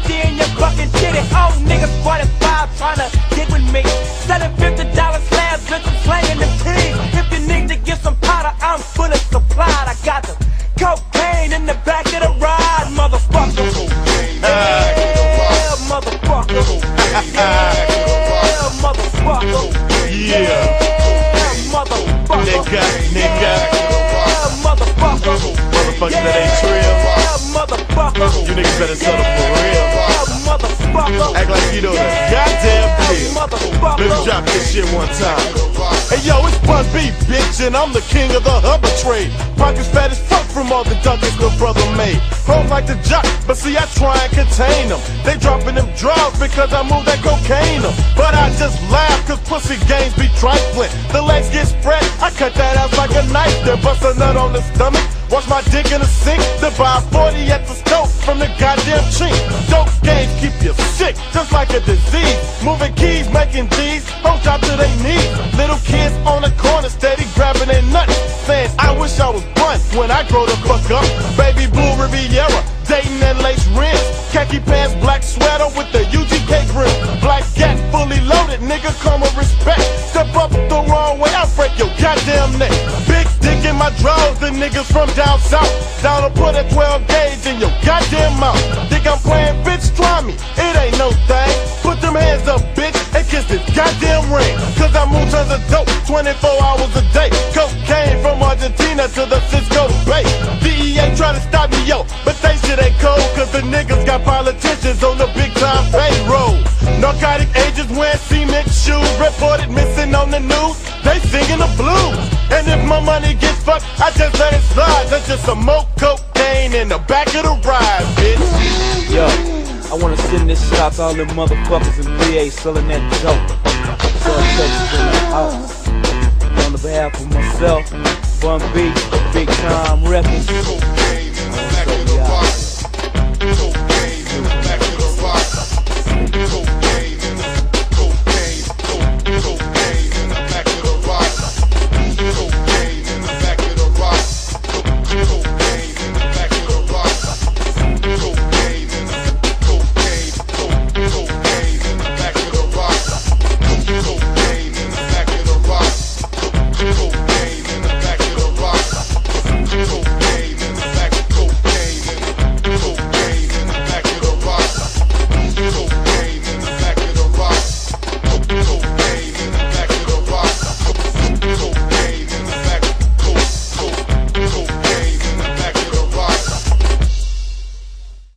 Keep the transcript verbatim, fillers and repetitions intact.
D in your fucking titty. Oh, niggas forty-five tryna get with me. Selling fifty dollar slabs, bitches slanging the keys. If you need to get some powder, I'm fully supplied. I got the cocaine in the back of the ride, motherfucker. Yeah, motherfucker. Yeah, motherfucker. Yeah, motherfucker. nigga, nigga. Yeah, motherfucker. Motherfucker that ain't trill. Yeah, motherfucker. You niggas better settle for real. Yeah, motherfucker. Act like you know the goddamn deal. Motherfucker. Let me drop this shit one time. Hey yo, it's Bun B, bitch, and I'm the king of the hubba trade. Pockets fat as fuck from all the dunkers the brother made. Hoes like the jock, but see I try and contain them. They dropping them drugs because I move that cocaine up. But I just laugh cause pussy games be trifling. The legs get spread, I cut that ass like a knife. Then bust a nut on the stomach, wash my dick in the sink. Then buy forty at the stove from the goddamn chink. Dope games keep you sick, just like a disease. Moving keys, making G's, hoes drop to their knees. Little kids on the corner steady grabbing their nuts, saying I wish I was Bun when I grow the fuck up. Baby blue Riviera, dating and lace rims. Khaki pants, black sweater with the U G K grim. Black gat, fully loaded, nigga come with respect. Step up the wrong way, I'll break your goddamn neck. Big dick in my drawers, the niggas from down south. Down to put a twelve gauge in your goddamn mouth. Think I'm playing, bitch, try me, it ain't no thing. Put them hands up, bitch, and kiss this goddamn ring. Cause I move tons of dope, twenty-four hours a day. Cocaine from Argentina to the Cisco Bay. D E A try to stop me, yo, but they shit ain't cold. Cause the niggas got politicians on the big time payroll. Narcotic agents wearing cement shoes, reported missing on the news. They singing the blues. And if my money gets fucked, I just let it slide. That's just some more cocaine in the back of the ride, bitch. Yo, I wanna send this shit out to all them motherfuckers in V A selling that dope. So I Texas in the house. On the behalf of myself, Bun B, Big Time Records.